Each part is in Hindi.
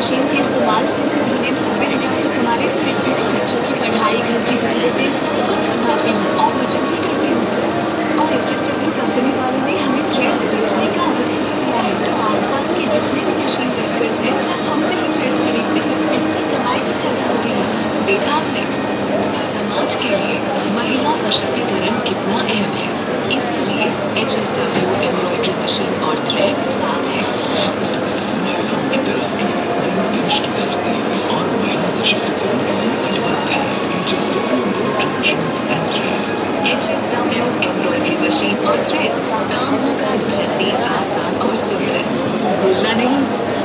मशीन के इस्तेमाल से महीने में 90,000 तो कमा लेते हैं। बच्चों की पढ़ाई, घर की ज़रूरतें सब खुद संभालती हूँ और बचत भी करती हूँ। और HSW कंपनी वालों ने हमें थ्रेड्स बेचने का अवसर भी दिया है, तो आसपास के जितने भी मशीन वर्कर्स हैं सब हमसे ही थ्रेड्स खरीदते हैं। इससे कमाई भी ज़्यादा होती है। देखा आपने, समाज के लिए महिला सशक्तिकरण कितना अहम है, इसलिए HSW एम्ब्रॉयडरी मशीन और थ्रेड साथ है। महिलाओं की तरक्की, देश की तरक्की और महिला सशक्तिकरण के लिए कटिबद्ध है HSW embroidery machines and threads. HSW embroidery machine और थ्रेड्स, काम होगा जल्दी, आसान और सुंदर। भूलना नहीं,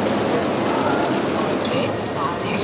थ्रेड साथ है।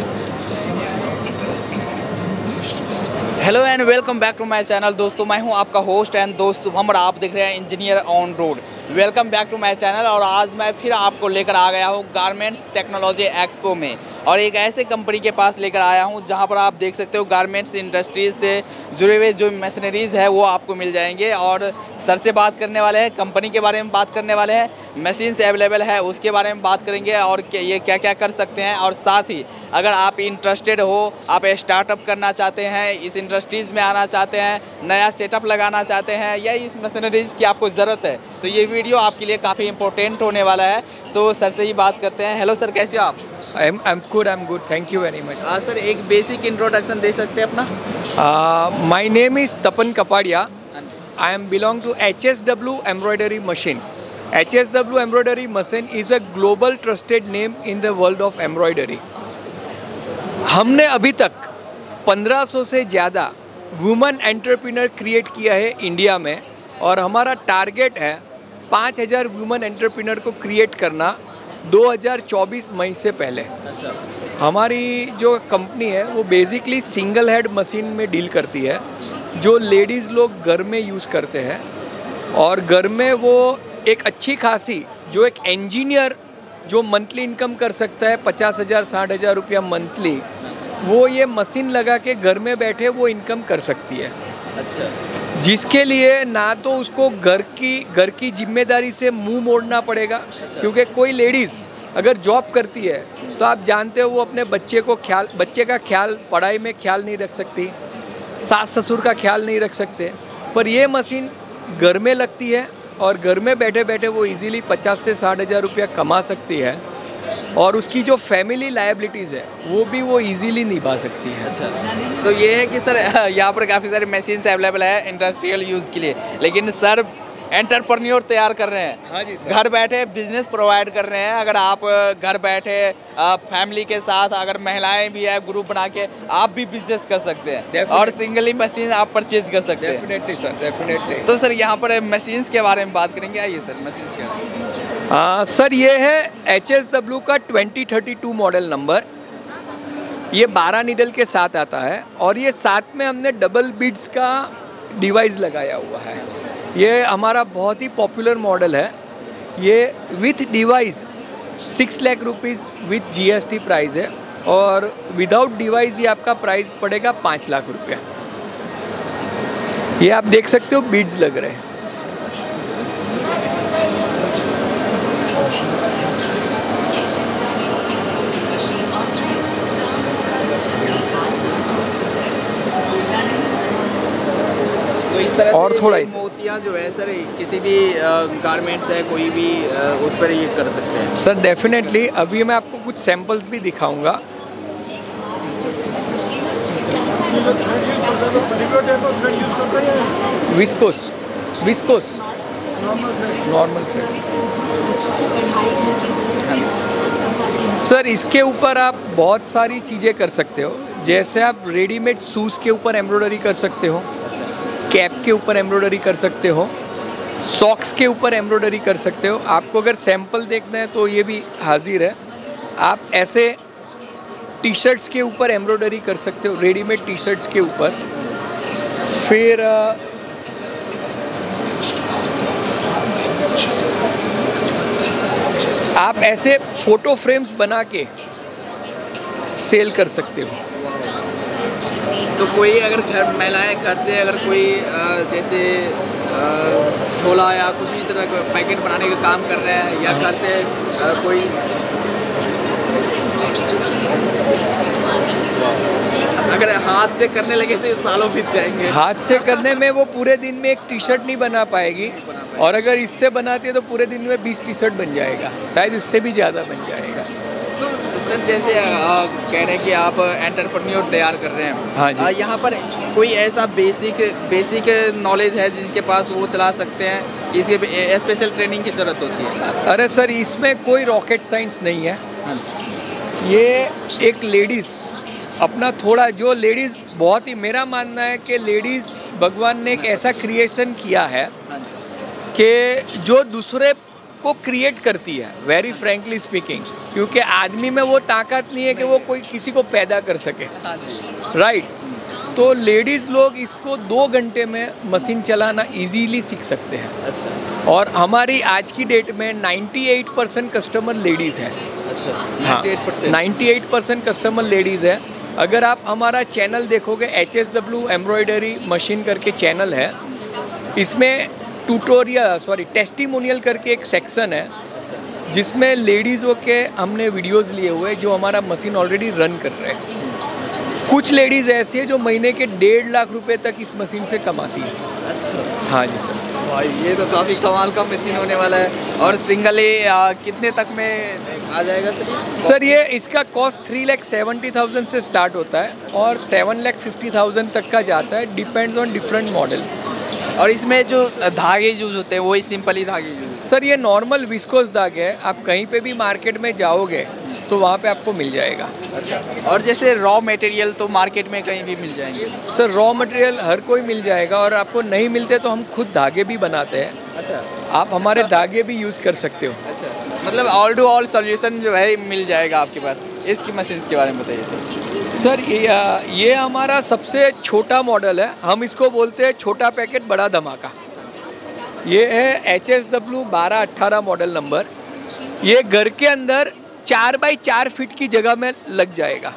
Hello and welcome back to my channel. दोस्तों मैं हूं आपका होस्ट एंड दोस्त शुभम और आप देख रहे हैं engineer on road. Welcome back to my channel. और आज मैं फिर आपको लेकर आ गया हूं गारमेंट्स टेक्नोलॉजी एक्सपो में, और एक ऐसे कंपनी के पास लेकर आया हूं जहां पर आप देख सकते हो गारमेंट्स इंडस्ट्रीज से जुड़े हुए जो मशीनरीज़ है वो आपको मिल जाएंगे। और सर से बात करने वाले हैं, कंपनी के बारे में बात करने वाले हैं, मशीन्स अवेलेबल है उसके बारे में बात करेंगे और ये क्या क्या कर सकते हैं। और साथ ही अगर आप इंटरेस्टेड हो, आप स्टार्टअप करना चाहते हैं, इस इंडस्ट्रीज़ में आना चाहते हैं, नया सेटअप लगाना चाहते हैं या इस मशीनरीज़ की आपको ज़रूरत है, तो ये वीडियो आपके लिए काफ़ी इंपॉर्टेंट होने वाला है। सो सर से ही बात करते हैं। हेलो सर, कैसे हो आप? I'm good. Thank you very much. Sir एक बेसिक इंट्रोडक्शन दे सकते हैं अपना? My name is Tapan Kapadia. I am belong to HSW Embroidery Machine. HSW Embroidery Machine is a global trusted name in the world of embroidery. हमने अभी तक 1500 से ज़्यादा वुमेन एंटरप्रेन्योर क्रिएट किया है इंडिया में, और हमारा टारगेट है 5000 वुमेन एंटरप्रेन्योर को क्रिएट करना 2024 मई से पहले। हमारी जो कंपनी है वो बेसिकली सिंगल हेड मशीन में डील करती है, जो लेडीज़ लोग घर में यूज़ करते हैं, और घर में वो एक अच्छी खासी जो एक इंजीनियर जो मंथली इनकम कर सकता है 50,000 60,000 रुपया मंथली, वो ये मशीन लगा के घर में बैठे वो इनकम कर सकती है। अच्छा। जिसके लिए ना तो उसको घर की जिम्मेदारी से मुंह मोड़ना पड़ेगा, क्योंकि कोई लेडीज़ अगर जॉब करती है तो आप जानते हो वो अपने बच्चे का ख्याल, पढ़ाई में ख्याल नहीं रख सकती, सास ससुर का ख्याल नहीं रख सकते। पर ये मशीन घर में लगती है और घर में बैठे बैठे वो इजीली 50 से 60,000 रुपया कमा सकती है, और उसकी जो फैमिली लायबिलिटीज़ है वो इजीली निभा सकती है। अच्छा, तो ये है कि सर यहाँ पर काफ़ी सारे मशीन्स अवेलेबल है इंडस्ट्रियल यूज़ के लिए, लेकिन सर एंटरप्रेन्योर तैयार कर रहे हैं। हाँ जी सर। घर बैठे बिजनेस प्रोवाइड कर रहे हैं। अगर आप घर बैठे फैमिली के साथ, अगर महिलाएं भी है, ग्रुप बना के आप भी बिजनेस कर सकते हैं और सिंगली मशीन आप परचेज कर सकते हैं। Definitely sir, definitely. तो सर यहाँ पर मशीन्स के बारे में बात करेंगे। आइए सर, मशीन्स के बारे में। सर ये है HSW का 2032 मॉडल नंबर। ये 12 नीडल के साथ आता है, और ये साथ में हमने डबल बीड्स का डिवाइस लगाया हुआ है। ये हमारा बहुत ही पॉपुलर मॉडल है। ये with device 6 lakh rupees with GST price है, और विदाउट डिवाइस ये आपका प्राइस पड़ेगा 5 लाख रुपया। ये आप देख सकते हो बीड्स लग रहे हैं। तो इस तरह और से थोड़ा मोतियाँ जो है सर, किसी भी गारमेंट्स है कोई भी उस पर ये कर सकते हैं। सर डेफिनेटली, अभी मैं आपको कुछ सैंपल्स भी दिखाऊंगा। Viscous normal thread. सर इसके ऊपर आप बहुत सारी चीज़ें कर सकते हो, जैसे आप रेडीमेड शूज़ के ऊपर एम्ब्रॉयडरी कर सकते हो, कैप के ऊपर एम्ब्रॉयडरी कर सकते हो, सॉक्स के ऊपर एम्ब्रॉयडरी कर सकते हो। आपको अगर सैंपल देखना है तो ये भी हाजिर है। आप ऐसे टी शर्ट्स के ऊपर एम्ब्रॉयडरी कर सकते हो, रेडीमेड टी शर्ट्स के ऊपर। फिर आप ऐसे फ़ोटो फ्रेम्स बना के सेल कर सकते हो। तो कोई अगर घर महिलाएं घर से अगर कोई जैसे झोला या कुछ भी तरह का पैकेट बनाने का काम कर रहे हैं, या घर से कोई चुकी है, देखने को आनंद। अगर हाथ से करने लगे तो सालों बीत जाएंगे। हाथ से करने में वो पूरे दिन में एक टी शर्ट नहीं बना पाएगी, और अगर इससे बनाती है तो पूरे दिन में 20 टी शर्ट बन जाएगा, शायद उससे भी ज़्यादा बन जाएगा। तो सर जैसे कह रहे हैं कि आप एंटरप्रेन्योर तैयार कर रहे हैं, हाँ जी। यहाँ पर कोई ऐसा बेसिक नॉलेज है जिनके पास वो चला सकते हैं, इसके स्पेशल ट्रेनिंग की ज़रूरत होती है? अरे सर, इसमें कोई रॉकेट साइंस नहीं है। ये एक लेडीज़ अपना थोड़ा, जो लेडीज़ बहुत ही, मेरा मानना है कि लेडीज़ भगवान ने एक ऐसा क्रिएशन किया है कि जो दूसरे को क्रिएट करती है, वेरी फ्रैंकली स्पीकिंग, क्योंकि आदमी में वो ताकत नहीं है कि वो कोई किसी को पैदा कर सके, राइट। तो लेडीज़ लोग इसको 2 घंटे में मशीन चलाना इजीली सीख सकते हैं। अच्छा। और हमारी आज की डेट में 98% कस्टमर लेडीज़ हैं। अच्छा। हाँ, 98% कस्टमर लेडीज़ है। अगर आप हमारा चैनल देखोगे, HSW एम्ब्रॉयडरी मशीन करके चैनल है, इसमें टेस्टिमोनियल करके एक सेक्शन है जिसमें लेडीज़ों के हमने वीडियोस लिए हुए जो हमारा मशीन ऑलरेडी रन कर रहे हैं। कुछ लेडीज़ ऐसी है जो महीने के 1.5 लाख रुपए तक इस मशीन से कमाती है। अच्छा। हाँ जी सर। भाई ये तो काफ़ी कमाल का मशीन होने वाला है। और सिंगली कितने तक में आ जाएगा सर? सर ये इसका कॉस्ट 3,70,000 से स्टार्ट होता है और 7,50,000 तक का जाता है, डिपेंड्स ऑन डिफरेंट मॉडल्स। और इसमें जो धागे यूज होते हैं वही सिंपल ही धागे यूज होते हैं? सर ये नॉर्मल विस्कोस धागे है, आप कहीं पे भी मार्केट में जाओगे तो वहाँ पे आपको मिल जाएगा। अच्छा। और जैसे रॉ मटेरियल तो मार्केट में कहीं भी मिल जाएंगे? सर रॉ मटेरियल हर कोई मिल जाएगा, और आपको नहीं मिलते तो हम खुद धागे भी बनाते हैं। अच्छा। आप हमारे धागे भी यूज़ कर सकते हो। अच्छा, मतलब ऑल टू ऑल सॉल्यूशन जो है मिल जाएगा आपके पास। इसकी मशीन्स के बारे में बताइए सर। सर ये हमारा सबसे छोटा मॉडल है, हम इसको बोलते हैं छोटा पैकेट बड़ा धमाका। ये है HSW 1218 मॉडल नंबर। ये घर के अंदर 4 बाई 4 फीट की जगह में लग जाएगा,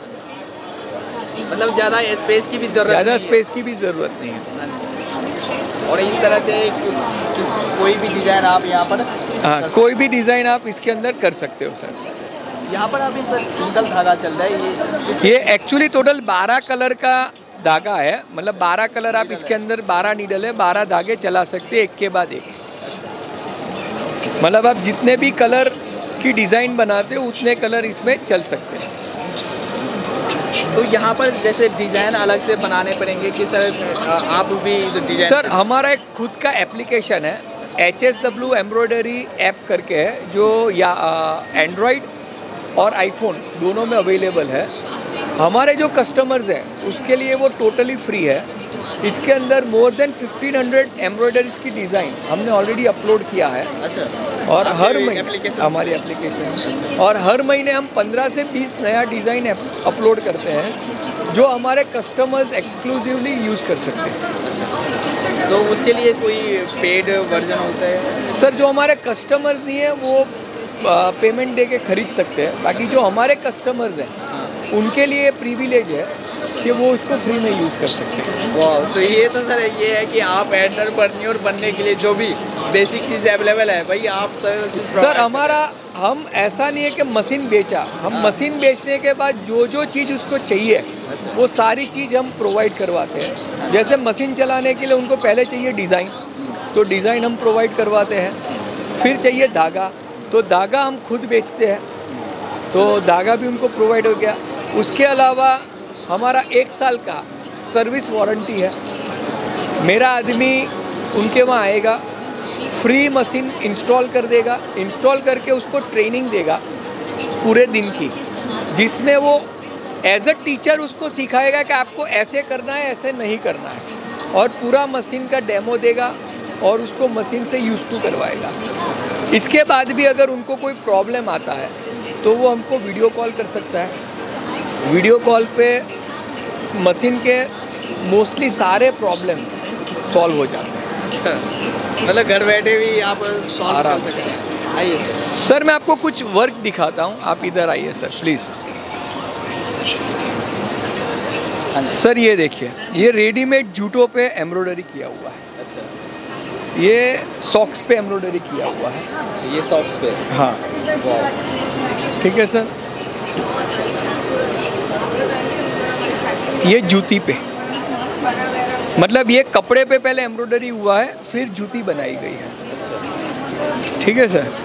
मतलब ज़्यादा स्पेस की भी ज़रूरत? ज़्यादा स्पेस की भी ज़रूरत नहीं है। और इस तरह से कोई भी डिज़ाइन आप यहाँ पर? हाँ, कोई भी डिज़ाइन आप इसके अंदर कर सकते हो सर। यहाँ पर अभी सर सिंगल धागा चल रहा है ये एक्चुअली टोटल 12 कलर का धागा है, मतलब 12 कलर आप इसके अंदर 12 नीडल है, 12 धागे चला सकते हैं एक के बाद एक। मतलब आप जितने भी कलर की डिज़ाइन बनाते हो उतने कलर इसमें चल सकते हैं। तो यहाँ पर जैसे डिज़ाइन अलग से बनाने पड़ेंगे कि सर आप भी डिज़ाइन? सर हमारा एक खुद का एप्लीकेशन है, HSW एम्ब्रॉयडरी ऐप करके है, जो या एंड्रॉयड और आईफोन दोनों में अवेलेबल है। हमारे जो कस्टमर्स हैं उसके लिए वो टोटली फ्री है। इसके अंदर मोर देन 1500 एम्ब्रॉयडरीज की डिज़ाइन हमने ऑलरेडी अपलोड किया है। अच्छा। और हर महीने हमारी एप्लीकेशन, और हर महीने हम 15 से 20 नया डिज़ाइन अपलोड करते हैं जो हमारे कस्टमर्स एक्सक्लूसिवली यूज़ कर सकते हैं। अच्छा। तो उसके लिए कोई पेड वर्जन होता है? सर जो हमारे कस्टमर्स नहीं है वो पेमेंट दे के खरीद सकते हैं, बाकी जो हमारे कस्टमर्स हैं उनके लिए प्रिविलेज है कि वो उसको फ्री में यूज़ कर सकते हैं। वाह, तो ये तो सर ये है कि आप एंटरप्रेन्योर बनने के लिए जो भी बेसिक चीज़ अवेलेबल है भाई आप सर हमारा, हम ऐसा नहीं है कि मशीन बेचा, हम मशीन बेचने के बाद जो चीज़ उसको चाहिए वो सारी चीज़ हम प्रोवाइड करवाते हैं। जैसे मशीन चलाने के लिए उनको पहले चाहिए डिज़ाइन, तो डिज़ाइन हम प्रोवाइड करवाते हैं। फिर चाहिए धागा, तो धागा हम खुद बेचते हैं, तो धागा भी उनको प्रोवाइड हो गया। उसके अलावा हमारा 1 साल का सर्विस वारंटी है। मेरा आदमी उनके वहाँ आएगा, फ्री मशीन इंस्टॉल कर देगा, इंस्टॉल करके उसको ट्रेनिंग देगा पूरे दिन की, जिसमें वो एज अ टीचर उसको सिखाएगा कि आपको ऐसे करना है, ऐसे नहीं करना है, और पूरा मशीन का डेमो देगा और उसको मशीन से यूज़ टू करवाएगा। इसके बाद भी अगर उनको कोई प्रॉब्लम आता है तो वो हमको वीडियो कॉल कर सकता है। वीडियो कॉल पे मशीन के मोस्टली सारे प्रॉब्लम सॉल्व हो जाते हैं। मतलब घर बैठे भी आप सॉल्व कर सकते हैं। आइए सर मैं आपको कुछ वर्क दिखाता हूँ, आप इधर आइए सर प्लीज़। सर ये देखिए, ये रेडीमेड जूटों पे एम्ब्रॉयडरी किया हुआ है। अच्छा। ये सॉक्स पे एम्ब्रॉयडरी किया हुआ है। ये सॉक्स पे? हाँ, ठीक है सर। ये जूती पे, मतलब ये कपड़े पे पहले एम्ब्रॉयडरी हुआ है, फिर जूती बनाई गई है। ठीक है सर।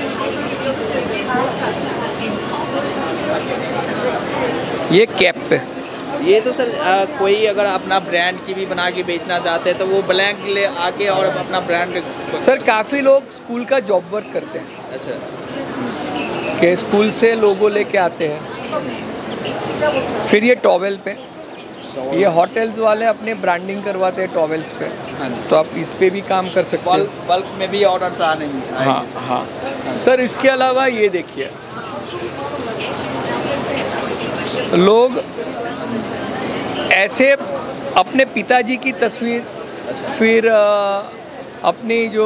ये कैप पे, ये तो सर कोई अगर अपना ब्रांड की भी बना के बेचना चाहते हैं तो वो ब्लैंक ले आके और अपना ब्रांड। सर काफ़ी लोग स्कूल का जॉब वर्क करते हैं, अच्छा, कि स्कूल से लोगो लेके आते हैं। फिर ये टॉवेल पे, ये होटल्स वाले अपने ब्रांडिंग करवाते हैं टॉवेल्स पे, तो आप इस पे भी काम कर सकते हैं। बल्क में भी ऑर्डर आ नहीं। हाँ हाँ सर। इसके अलावा ये देखिए, लोग ऐसे अपने पिताजी की तस्वीर, फिर अपनी जो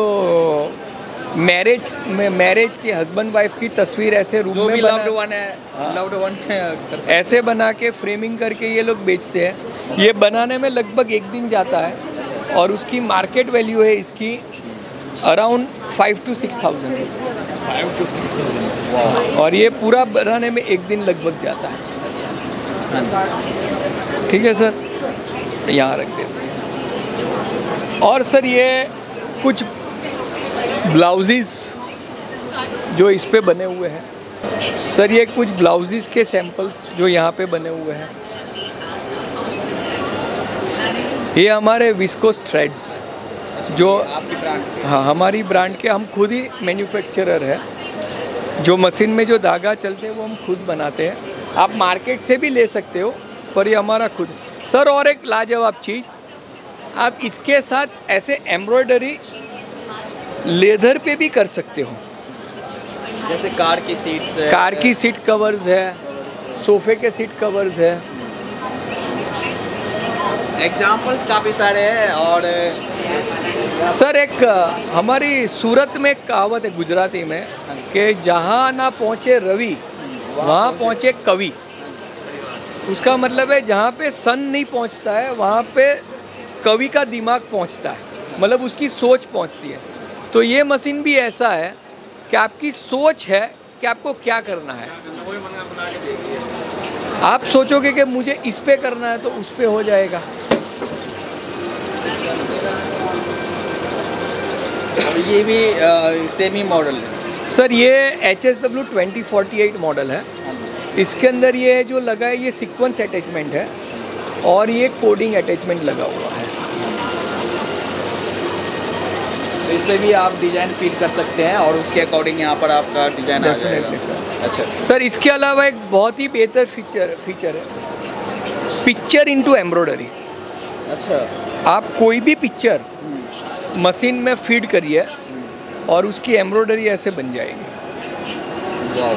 मैरिज के हस्बैंड वाइफ की तस्वीर ऐसे रूम में लव्ड वन है, लव्ड वन ऐसे बना के फ्रेमिंग करके ये लोग बेचते हैं। ये बनाने में लगभग 1 दिन जाता है और उसकी मार्केट वैल्यू है इसकी अराउंड 5 to 6,000। और ये पूरा बनाने में 1 दिन लगभग जाता है। ठीक है सर, यहाँ रख देते हैं। और सर ये कुछ ब्लाउजेस जो इस पे बने हुए हैं, सर ये कुछ ब्लाउजेस के सैंपल्स जो यहाँ पे बने हुए हैं। ये हमारे विस्कोस थ्रेड्स जो आपकी ब्रांड। हाँ हमारी ब्रांड के, हम खुद ही मैन्युफैक्चरर है। जो मशीन में जो धागा चलते हैं वो हम खुद बनाते हैं। आप मार्केट से भी ले सकते हो, पर ये हमारा खुद। सर और एक लाजवाब चीज़, आप इसके साथ ऐसे एम्ब्रॉयडरी लेदर पे भी कर सकते हो। जैसे कार की सीट्स है, कार की सीट कवर्स है, सोफे के सीट कवर्स है। एग्जाम्पल्स काफ़ी सारे हैं। और सर एक हमारी सूरत में एक कहावत है गुजराती में कि जहाँ ना पहुँचे रवि वहाँ पहुँचे कवि। उसका मतलब है जहाँ पे सन नहीं पहुँचता है वहाँ पे कवि का दिमाग पहुँचता है, मतलब उसकी सोच पहुँचती है। तो ये मशीन भी ऐसा है कि आपकी सोच है कि आपको क्या करना है। आप सोचोगे कि मुझे इस पे करना है तो उस पे हो जाएगा। और ये भी सेमी मॉडल है सर, ये HSW 2048 मॉडल है। इसके अंदर ये जो लगा है ये सीक्वेंस अटैचमेंट है और ये कोडिंग अटैचमेंट लगा हुआ है। तो इसमें भी आप डिज़ाइन फीड कर सकते हैं और उसके अकॉर्डिंग यहाँ पर आपका डिज़ाइन आ जाएगा। अच्छा सर, इसके अलावा एक बहुत ही बेहतर फीचर है पिक्चर इनटू एम्ब्रॉयडरी। अच्छा, आप कोई भी पिक्चर मशीन में फीड करिए और उसकी एम्ब्रॉयडरी ऐसे बन जाएगी। वाह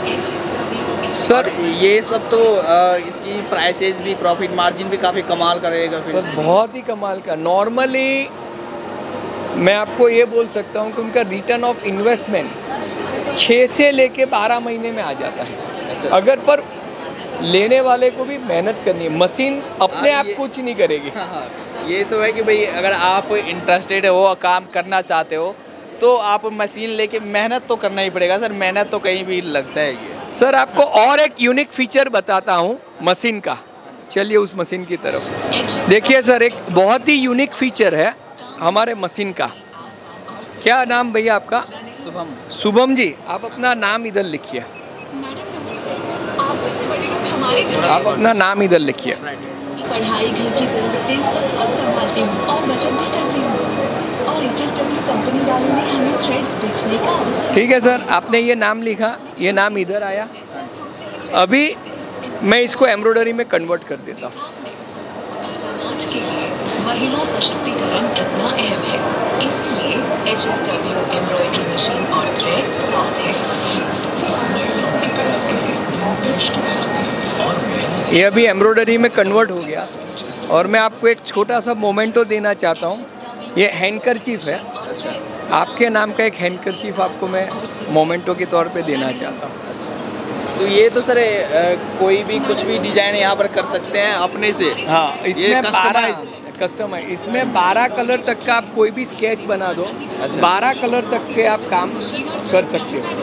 सर, ये सब तो इसकी प्राइसेस भी, प्रॉफिट मार्जिन भी काफ़ी कमाल करेगा फिर। सर बहुत ही कमाल का। नॉर्मली मैं आपको ये बोल सकता हूँ कि उनका रिटर्न ऑफ इन्वेस्टमेंट 6 से लेके 12 महीने में आ जाता है। अच्छा। अगर पर लेने वाले को भी मेहनत करनी है, मशीन अपने आप कुछ नहीं करेगी। हाँ, ये तो है कि भाई अगर आप इंटरेस्टेड हो, काम करना चाहते हो तो आप मशीन लेके मेहनत तो करना ही पड़ेगा सर। मेहनत तो कहीं भी लगता है ये। सर आपको और एक यूनिक फीचर बताता हूँ मशीन का। चलिए उस मशीन की तरफ। देखिए सर, एक बहुत ही यूनिक फीचर है हमारे मशीन का। क्या नाम भैया आपका? शुभम। शुभम जी, आप अपना नाम इधर लिखिए। मैडम नमस्ते, आप जैसे बड़े लोग हमारे घर आप अपना नाम इधर लिखिए। पढ़ाई, घर की ज़रूरतें सब खुद संभालती हूँ और बचत भी करती हूँ। और HSW कंपनी वालों ने हमें थ्रेड्स बेचने का अवसर। ठीक है सर, आपने ये नाम लिखा, ये नाम इधर आया। अभी मैं इसको एम्ब्रॉयडरी में कन्वर्ट कर देता हूँ। समाज के लिए महिला सशक्तिकरण कितना अहम है, इसलिए HSW एम्ब्रॉयडरी मशीन और थ्रेड साथ है। महिलाओं की तरक्की, देश की तरक्की और महिला से ये अभी एम्ब्रॉयडरी में कन्वर्ट हो गया और मैं आपको एक छोटा सा मोमेंटो देना चाहता हूँ। ये हैंडकरचीफ है। आपके नाम का एक हैंडकरचीफ आपको मैं मोमेंटो के तौर पे देना चाहता हूँ। तो ये तो सर कोई भी कुछ भी डिजाइन यहाँ पर कर सकते हैं अपने से। हाँ, इसमें 12 कस्टमाइज। इसमें 12 कलर तक का आप कोई भी स्केच बना दो। अच्छा। 12 कलर तक के आप काम कर सकते हो।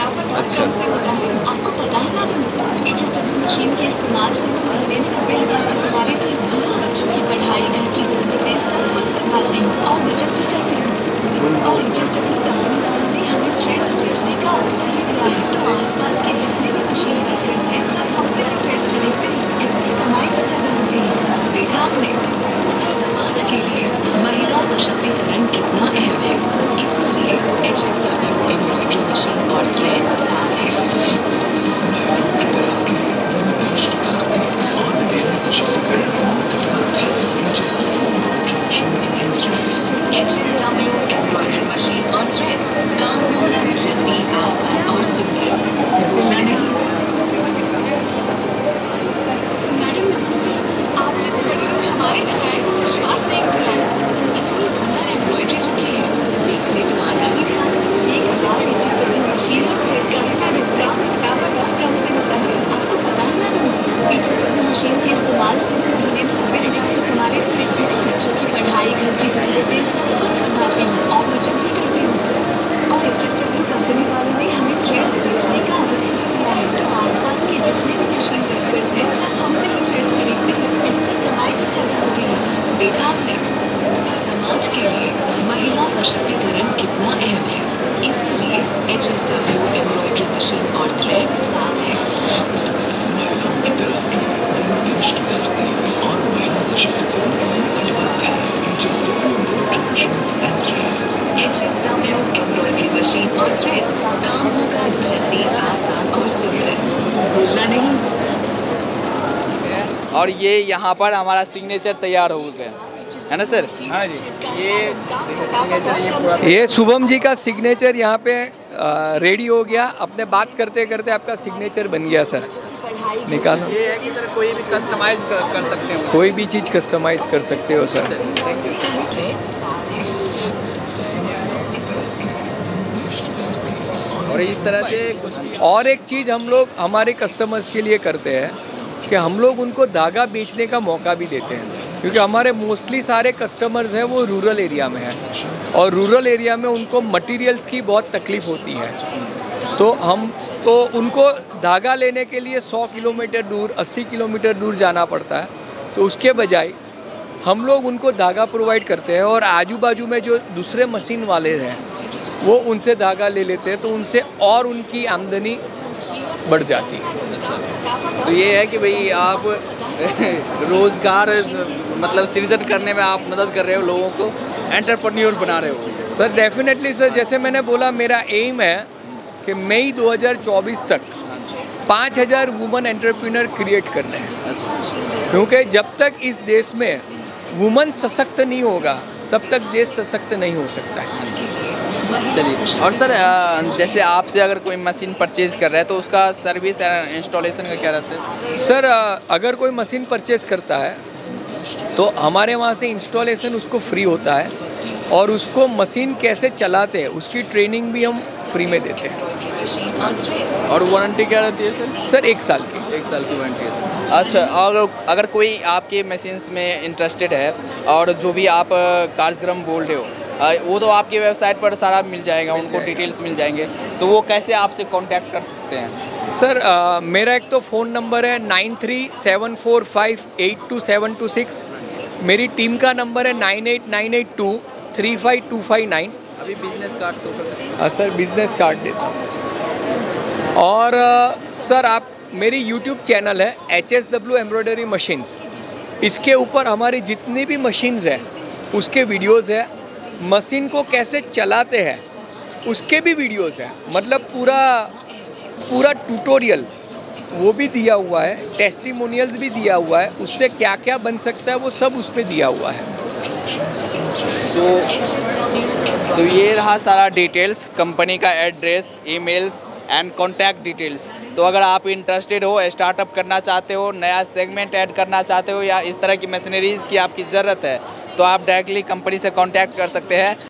अच्छा, आपको पता है मैडम, HSW मशीन के इस्तेमाल से महीने में 90,000 और ये यहाँ पर हमारा सिग्नेचर तैयार हो गया है ना सर? हाँ जी। ये सिग्नेचर ये पूरा ये शुभम जी का सिग्नेचर यहाँ पे रेडी हो गया। अपने बात करते करते आपका सिग्नेचर बन गया सर। निकालो। ये है कि सर कोई भी कस्टमाइज कर सकते हो, कोई भी चीज़ कस्टमाइज कर सकते हो सर। Thank you. और इस तरह से कुछ भी और एक चीज़ हम लोग हमारे कस्टमर्स के लिए करते हैं कि हम लोग उनको धागा बेचने का मौका भी देते हैं, क्योंकि हमारे मोस्टली सारे कस्टमर्स हैं वो रूरल एरिया में हैं और रूरल एरिया में उनको मटेरियल्स की बहुत तकलीफ़ होती है। तो हम तो उनको धागा लेने के लिए 100 किलोमीटर दूर 80 किलोमीटर दूर जाना पड़ता है। तो उसके बजाय हम लोग उनको धागा प्रोवाइड करते हैं और आजू बाजू में जो दूसरे मशीन वाले हैं वो उनसे धागा ले लेते हैं, तो उनसे और उनकी आमदनी बढ़ जाती है। तो ये है कि भाई आप रोज़गार मतलब सृजन करने में आप मदद कर रहे हो, लोगों को एंटरप्रेन्योर बना रहे हो। सर डेफिनेटली सर, जैसे मैंने बोला मेरा एम है कि मई 2024 तक 5000 वुमेन एंटरप्रेन्योर क्रिएट करने हैं। क्योंकि जब तक इस देश में वुमेन सशक्त नहीं होगा तब तक देश सशक्त नहीं हो सकता है। चलिए, और सर जैसे आपसे अगर कोई मशीन परचेज कर रहा है तो उसका सर्विस इंस्टॉलेशन का क्या रहता है? सर अगर कोई मशीन परचेज करता है तो हमारे वहाँ से इंस्टॉलेशन उसको फ्री होता है और उसको मशीन कैसे चलाते हैं उसकी ट्रेनिंग भी हम फ्री में देते हैं। और वारंटी क्या रहती है सर? सर 1 साल की। 1 साल की वारंटी है। अच्छा, और अगर कोई आपके मशीन्स में इंटरेस्टेड है और जो भी आप कार्यक्रम बोल रहे हो वो तो आपकी वेबसाइट पर सारा मिल जाएगा, उनको डिटेल्स मिल जाएंगे, तो वो कैसे आपसे कांटेक्ट कर सकते हैं? सर मेरा एक तो फ़ोन नंबर है 9374582726। मेरी टीम का नंबर है 9898235259। अभी बिजनेस कार्ड शो कर सकते हैं? हाँ सर, बिजनेस कार्ड देता हूँ। और सर आप मेरी यूट्यूब चैनल है HSW एम्ब्रॉयडरी मशीन्स, इसके ऊपर हमारी जितनी भी मशीन्स हैं उसके वीडियोज़ है। मशीन को कैसे चलाते हैं उसके भी वीडियोज़ हैं, मतलब पूरा ट्यूटोरियल वो भी दिया हुआ है, टेस्टिमोनियल्स भी दिया हुआ है, उससे क्या क्या बन सकता है वो सब उस पर दिया हुआ है। तो ये रहा सारा डिटेल्स, कंपनी का address, emails and contact details. तो अगर आप इंटरेस्टेड हो, स्टार्टअप करना चाहते हो, नया सेगमेंट ऐड करना चाहते हो या इस तरह की मशीनरीज़ की आपकी ज़रूरत है तो आप डायरेक्टली कंपनी से कांटेक्ट कर सकते हैं।